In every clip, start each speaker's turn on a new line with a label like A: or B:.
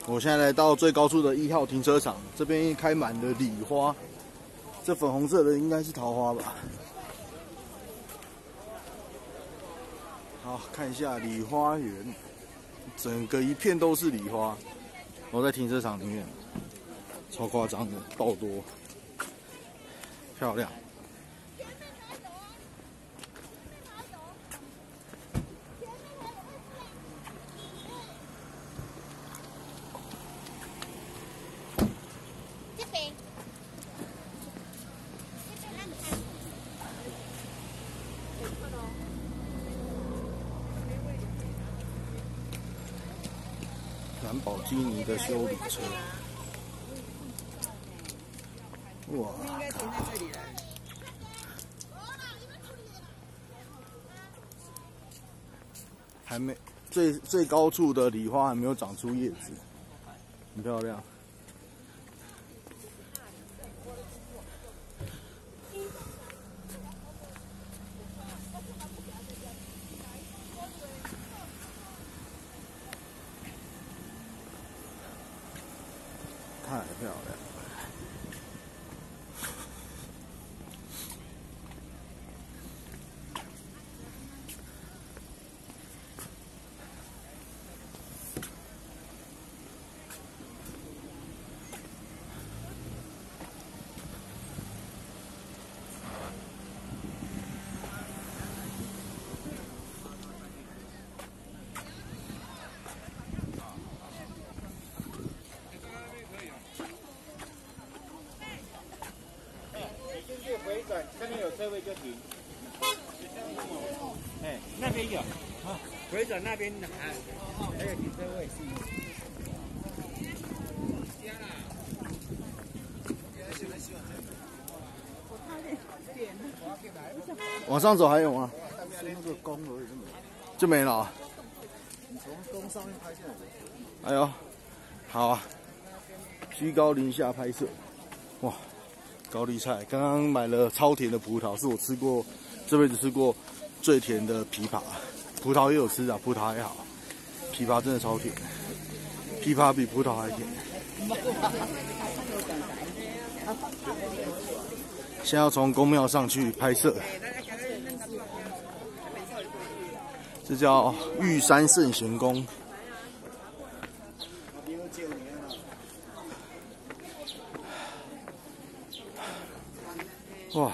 A: 我现在来到最高处的1号停车场，这边开满了礼花，这粉红色的应该是桃花吧。好，看一下礼花园，整个一片都是礼花。我在停车场里面，超夸张的，爆多，漂亮。 兰博基尼的休旅车，哇！还没最高处的礼花还没有长出叶子，很漂亮。太漂亮了！
B: 回转，这边有车位就停。哎，那边有，啊，回转那边还有停车位。
A: 往上走还有吗？是那个弓而已，就没了啊。从弓上面拍下来。哎呦，好啊，居高临下拍摄，哇！ 高丽菜，刚刚买了超甜的葡萄，是我吃过这辈子吃过最甜的枇杷。葡萄也有吃啊，葡萄还好，枇杷真的超甜，枇杷比葡萄还甜。现在要从宫庙上去拍摄，这叫玉山圣贤宫。 哇！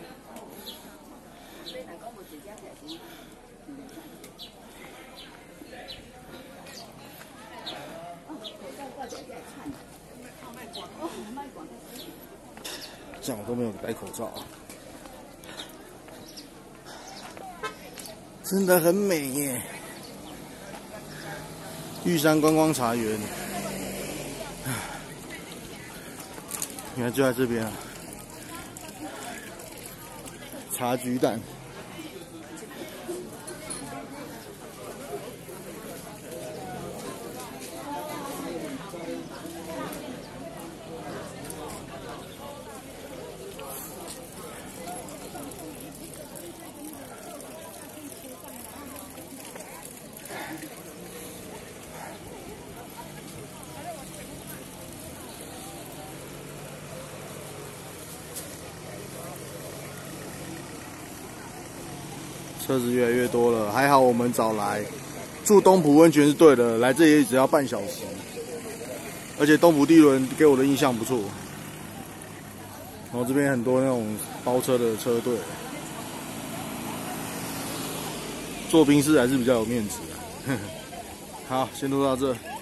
A: 这样我都没有戴口罩，真的很美耶！玉山观光茶园，原来就在这边啊！ 茶菊蛋，车子越来越多了，还好我们早来。住东浦温泉是对的，来这里只要半小时，而且东浦地轮给我的印象不错。然后这边很多那种包车的车队，做宾士还是比较有面子的。好，先录到这。